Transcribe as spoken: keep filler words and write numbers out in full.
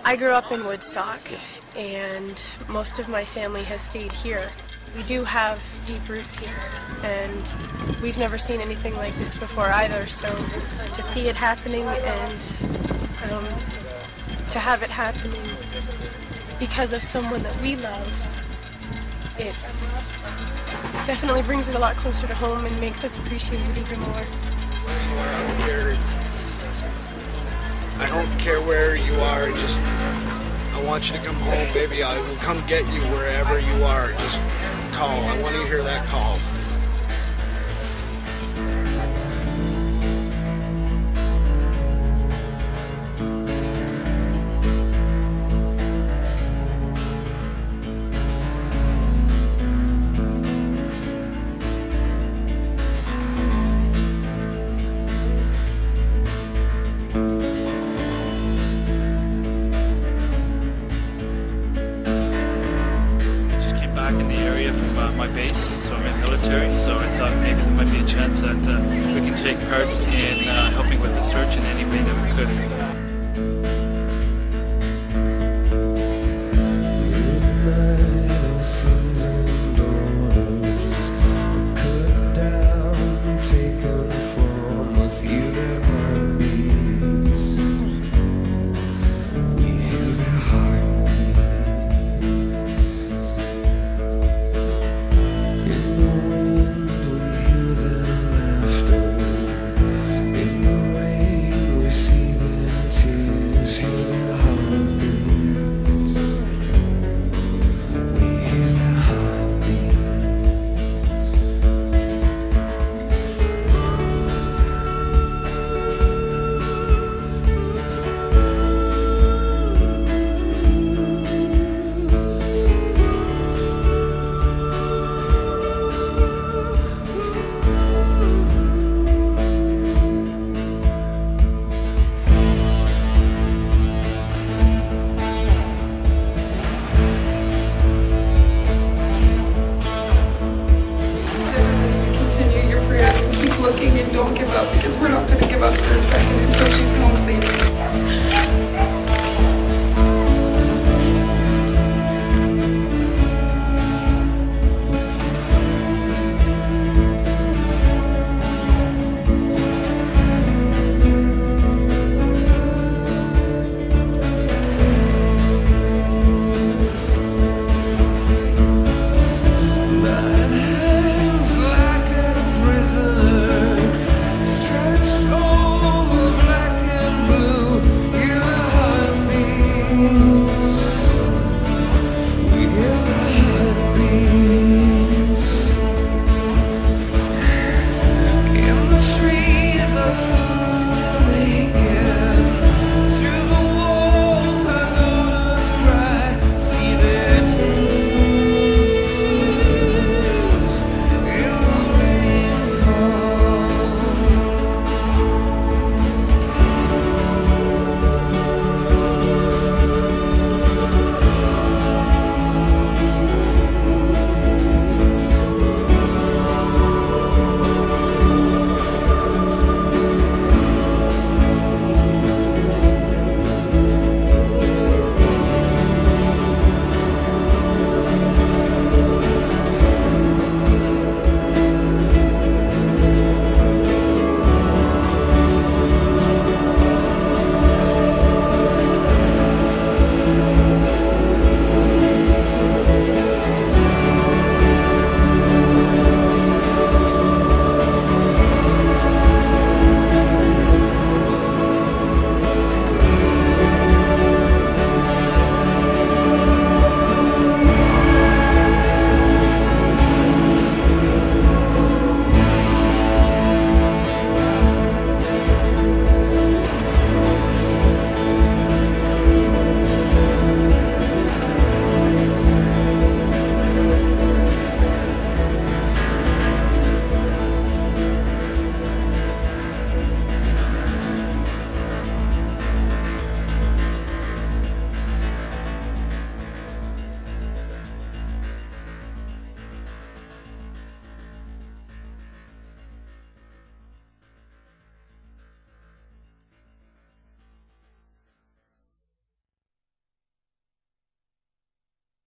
I grew up in Woodstock, and most of my family has stayed here. We do have deep roots here, and we've never seen anything like this before either, so to see it happening and um, to have it happening because of someone that we love, it definitely brings it a lot closer to home and makes us appreciate it even more. I don't care where you are, just I want you to come home, baby. I will come get you wherever you are. Just call. I want to hear that call. In the area from uh, my base, so I'm in the military, so I thought maybe there might be a chance that uh, we can take part in uh, helping with the search in any way that we could.